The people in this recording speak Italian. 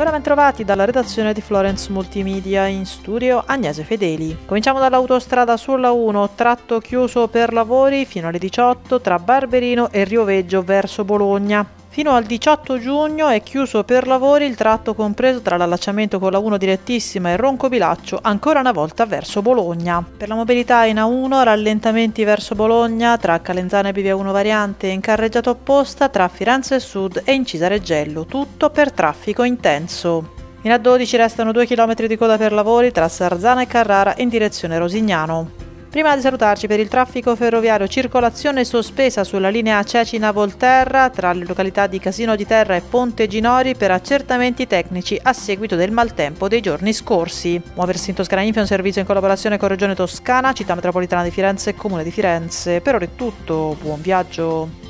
Ancora ben trovati dalla redazione di Florence Multimedia, in studio Agnese Fedeli. Cominciamo dall'autostrada sulla 1, tratto chiuso per lavori fino alle 18 tra Barberino e Rioveggio verso Bologna. Fino al 18 giugno è chiuso per lavori il tratto compreso tra l'allacciamento con la 1 direttissima e Roncobilaccio, ancora una volta verso Bologna. Per la mobilità in A1 rallentamenti verso Bologna tra Calenzano e Bivia 1 variante in carreggiata opposta tra Firenze Sud e Incisa Reggello, tutto per traffico intenso. In A12 restano 2 km di coda per lavori tra Sarzana e Carrara in direzione Rosignano. Prima di salutarci, per il traffico ferroviario, circolazione sospesa sulla linea Cecina-Volterra tra le località di Casino di Terra e Ponte Ginori per accertamenti tecnici a seguito del maltempo dei giorni scorsi. Muoversi in Toscana Info è un servizio in collaborazione con Regione Toscana, Città Metropolitana di Firenze e Comune di Firenze. Per ora è tutto, buon viaggio!